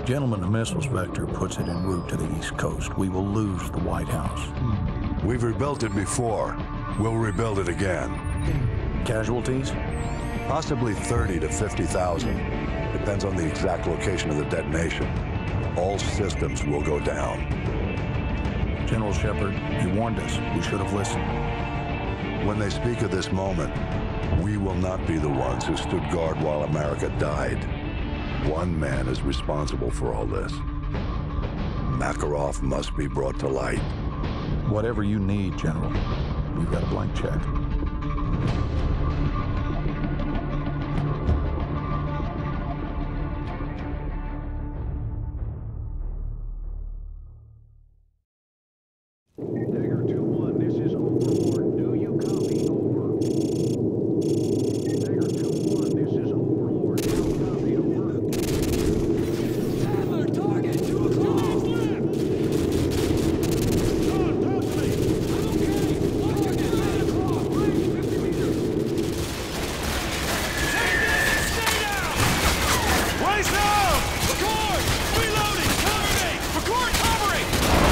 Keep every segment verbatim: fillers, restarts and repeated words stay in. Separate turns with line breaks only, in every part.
Gentlemen, the missiles vector puts it en route to the East Coast. We will lose the White House.
We've rebuilt it before. We'll rebuild it again.
Casualties?
Possibly thirty to fifty thousand. Depends on the exact location of the detonation. All systems will go down.
General Shepard, he warned us. We should have listened.
When they speak of this moment, we will not be the ones who stood guard while America died. One man is responsible for all this. Makarov must be brought to light.
Whatever you need, General. We've got a blank check.
Dagger two one, this is Overlord. Do you copy? Over. Dagger two one, this is Overlord. Do you copy? Over.
Sadler, target, two o'clock!
John, talk to me!
I'm okay! Target, nine o'clock, range fifty meters! Take this and stay down!
Brace down!
Record! Reloading! Cover me! Record covering!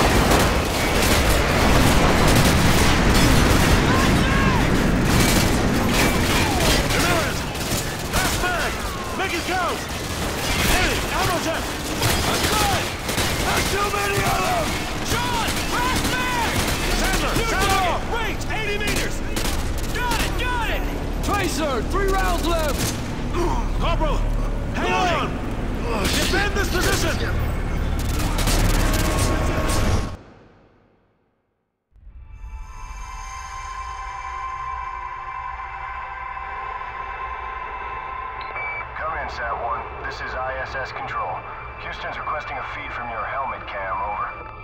Ramirez! Last mag! Make it count! Hey, ammo check!
I'm good!
There's too many of them!
John! Last mag!
Sandler,
New
sound
target!
off!
Range eighty meters! Got it! Got it! Tracer! Three rounds left!
Corporal, hang on! Defend this position!
Come in, Sat one. This is I S S Control. Houston's requesting a feed from your helmet cam, over.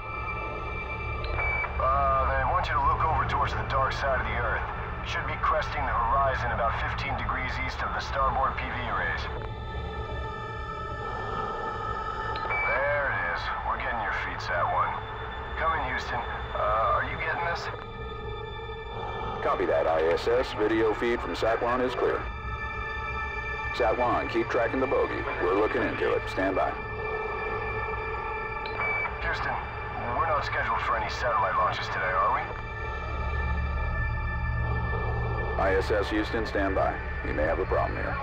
Uh, they want you to look over towards the dark side of the Earth. You should be cresting the horizon about fifteen degrees east of the starboard P V arrays. There it is. We're getting your feed, Sat one. Come in, Houston. Uh, are you getting this?
Copy that, I S S. Video feed from Sat one is clear. Sat one, keep tracking the bogey. We're looking into it. Stand by.
Houston, we're not scheduled for any satellite launches today, are we?
I S S Houston, stand by. You may have a problem here.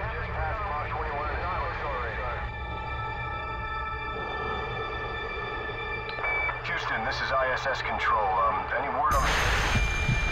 Houston, this is I S S Control. Um, any word on the...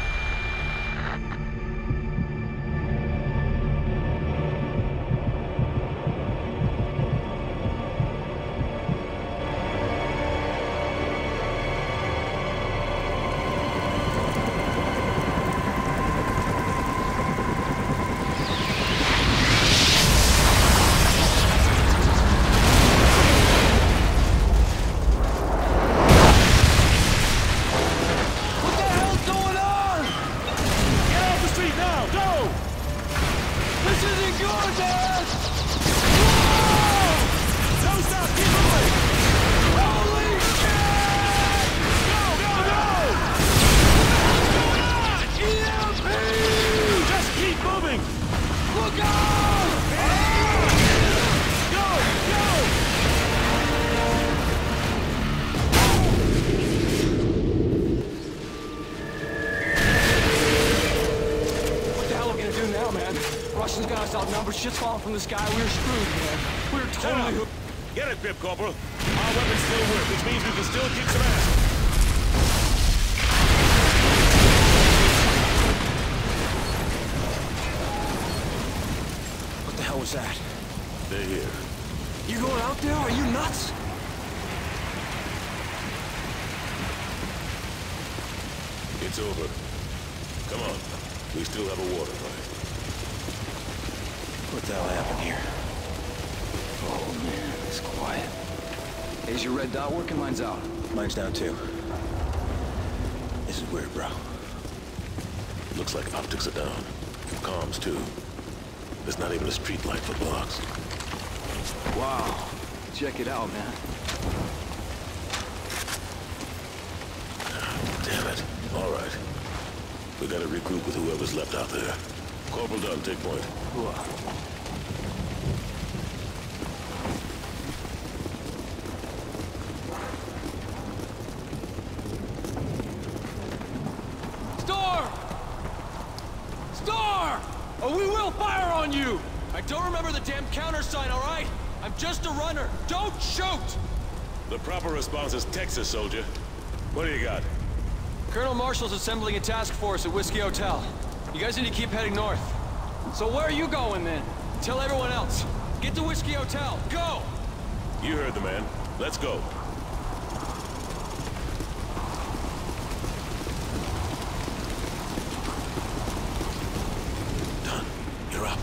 Shit's falling from the sky. We're screwed, man. We're totally hooked.
Get it, Pip, Corporal. Our weapons still work, which means we can still kick some ass.
What the hell was that?
They're here.
You going out there? Are you nuts?
It's over. Come on. We still have a water fight.
What the hell happened here? Oh man, it's quiet. Is your red dot working? Mine's out.
Mine's down too. This is weird, bro.
Looks like optics are down. Comms too. There's not even a street light for blocks.
Wow. Check it out, man.
Damn it. All right. We gotta regroup with whoever's left out there. Corporal Dunn, take point.
or we will fire on you! I don't remember the damn countersign, all right? I'm just a runner. Don't shoot!
The proper response is Texas, soldier. What do you got?
Colonel Marshall's assembling a task force at Whiskey Hotel. You guys need to keep heading north. So where are you going, then? Tell everyone else. Get to Whiskey Hotel. Go!
You heard the man. Let's go. Done. You're up.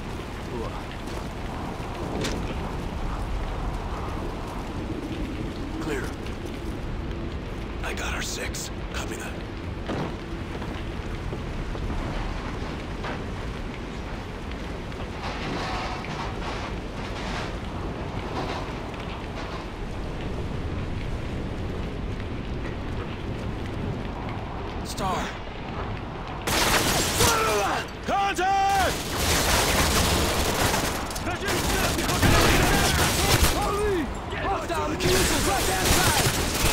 Clear. I got our six. Copy that.
Star.
Contact!
Hostile missiles left hand side!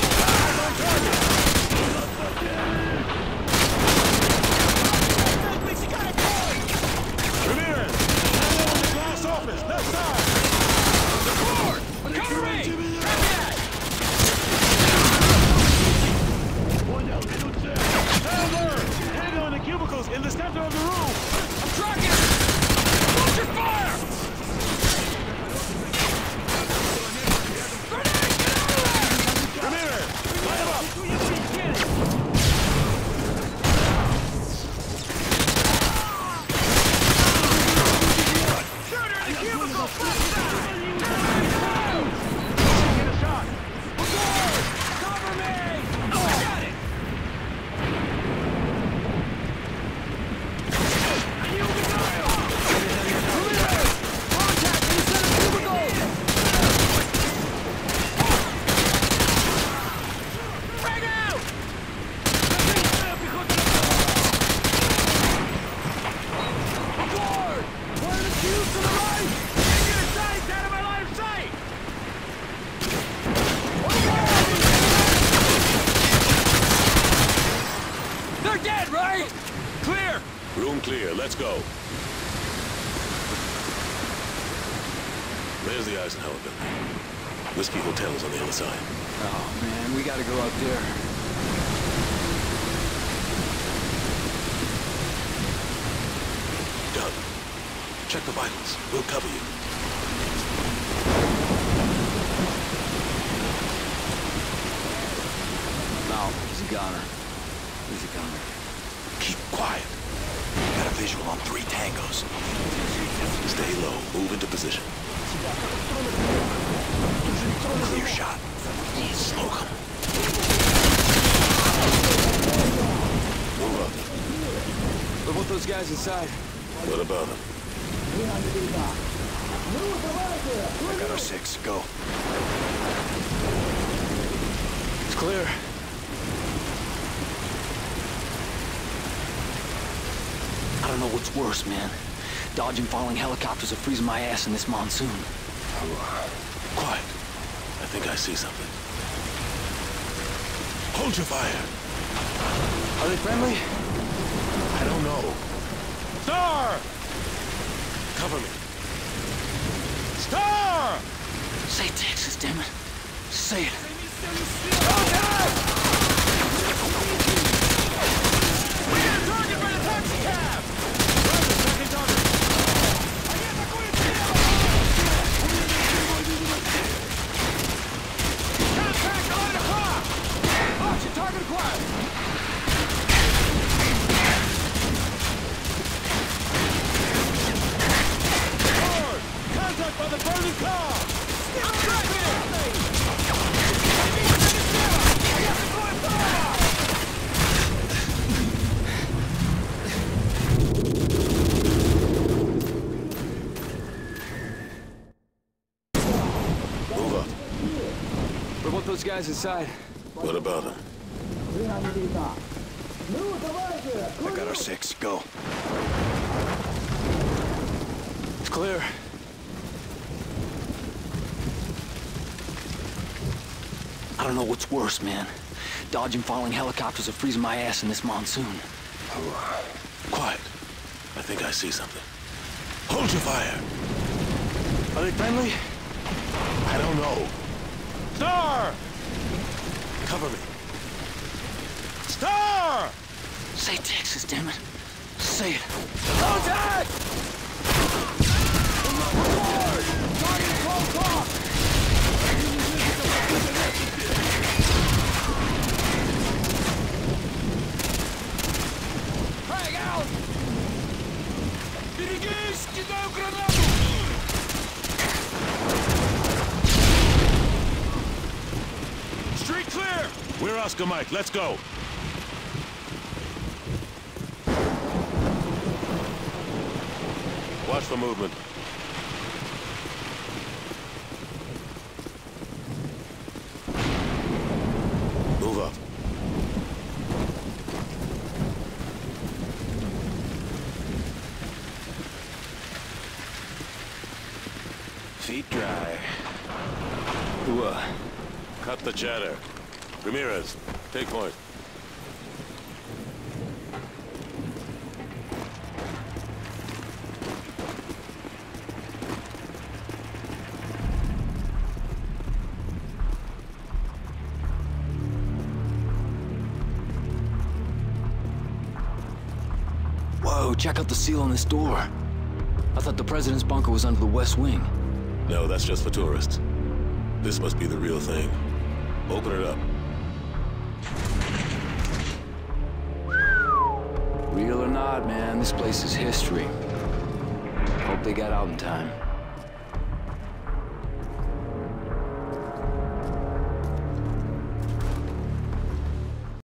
Ramirez! On the glass office, left side!
Support! Cover me! Combat!
Hang on the cubicles in the center of the room!
I'm tracking! Hold your fire! Grenade! Get out of there!
Ramirez! Light him up!
Shooter in the cubicle! Fast back!
Get a shot!
Cover me! I got it! Contact in the center cubicle! Frag out! Aboard! One of the cubes to the right! Get your sights out of my line of sight! They're dead, right? Clear!
Room clear, let's go. There's the Eisenhower building. Whiskey Hotel's on the other side.
Oh, man, we gotta go out there.
Done. Check the vitals. We'll cover you.
No, he's a goner. He's a goner.
Keep quiet. Got a visual on three tangos. Stay low. Move into position. Clear shot. Smoke him. Move up.
What about those guys inside?
What about him?
I got our six. Go. It's clear. I don't know what's worse, man. Dodging falling helicopters or freezing my ass in this monsoon.
Quiet. I think I see something. Hold your fire.
Are they friendly?
I don't know. Star! Cover me. Star!
Say Texas, damn it. Say it. We got a target by the taxi cab!
Second target.
Contact eleven o'clock! Option target acquired!
Forward! Contact by the burning car!
I'm tracking it!
Move up.
What about those guys inside?
What about him?
I got our six. Go. It's clear. I don't know what's worse, man. Dodging falling helicopters or freezing my ass in this monsoon.
Quiet. I think I see something. Hold your fire.
Are they friendly?
I don't know.
Star!
Cover me.
Star!
Say Texas, damn it. Say it.
Contact! Target close off! Frag out! Берегись! Кидаю гранату!
Street clear! We're Oscar Mike. Let's go. Watch for movement. Move up.
Feet dry. Who, uh...
Cut the chatter. Ramirez, take point.
Whoa, check out the seal on this door. I thought the president's bunker was under the west wing.
No, that's just for tourists. This must be the real thing. Open it up.
Real or not, man, this place is history. Hope they got out in time.